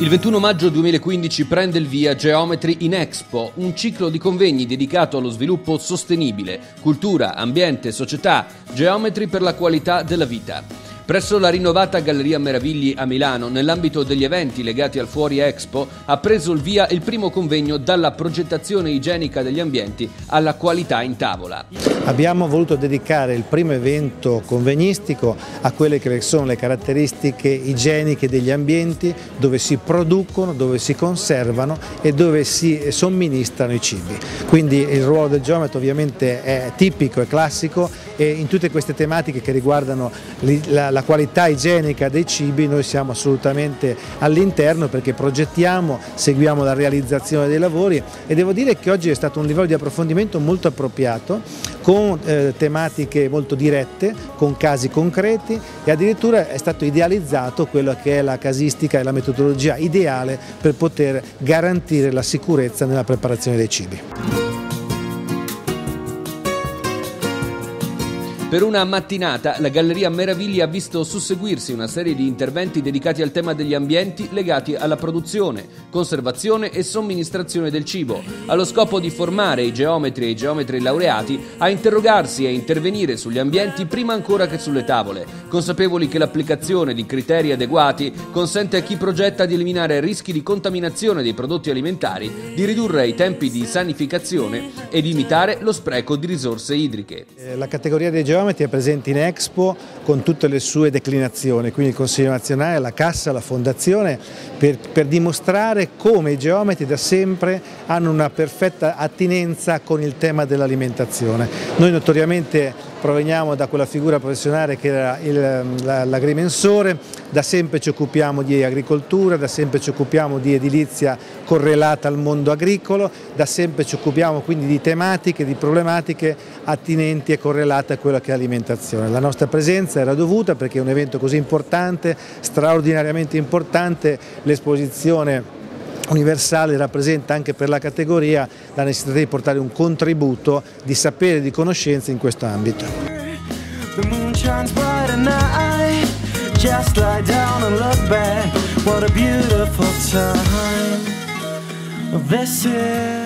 Il 21 maggio 2015 prende il via Geometry in Expo, un ciclo di convegni dedicato allo sviluppo sostenibile, cultura, ambiente, società, Geometry per la qualità della vita. Presso la rinnovata Galleria Meravigli a Milano, nell'ambito degli eventi legati al Fuori Expo, ha preso il via il primo convegno dalla progettazione igienica degli ambienti alla qualità in tavola. Abbiamo voluto dedicare il primo evento convegnistico a quelle che sono le caratteristiche igieniche degli ambienti dove si producono, dove si conservano e dove si somministrano i cibi. Quindi il ruolo del geometra ovviamente è tipico e classico, e in tutte queste tematiche che riguardano la qualità igienica dei cibi noi siamo assolutamente all'interno, perché progettiamo, seguiamo la realizzazione dei lavori, e devo dire che oggi è stato un livello di approfondimento molto appropriato, con tematiche molto dirette, con casi concreti, e addirittura è stato idealizzato quella che è la casistica e la metodologia ideale per poter garantire la sicurezza nella preparazione dei cibi. Per una mattinata la Galleria Meravigli ha visto susseguirsi una serie di interventi dedicati al tema degli ambienti legati alla produzione, conservazione e somministrazione del cibo, allo scopo di formare i geometri e i geometri laureati a interrogarsi e intervenire sugli ambienti prima ancora che sulle tavole, consapevoli che l'applicazione di criteri adeguati consente a chi progetta di eliminare rischi di contaminazione dei prodotti alimentari, di ridurre i tempi di sanificazione e di limitare lo spreco di risorse idriche. La categoria dei geometri è presente in Expo con tutte le sue declinazioni, quindi il Consiglio nazionale, la Cassa, la Fondazione, per dimostrare come i geometri da sempre hanno una perfetta attinenza con il tema dell'alimentazione. Noi notoriamente proveniamo da quella figura professionale che era l'agrimensore, da sempre ci occupiamo di agricoltura, da sempre ci occupiamo di edilizia correlata al mondo agricolo, da sempre ci occupiamo quindi di tematiche, di problematiche attinenti e correlate a quella che è l'alimentazione. La nostra presenza era dovuta perché è un evento così importante, straordinariamente importante. L'esposizione universale rappresenta anche per la categoria la necessità di portare un contributo di sapere e di conoscenza in questo ambito. The moon shines bright at night, just lie down and look back, what a beautiful time this is.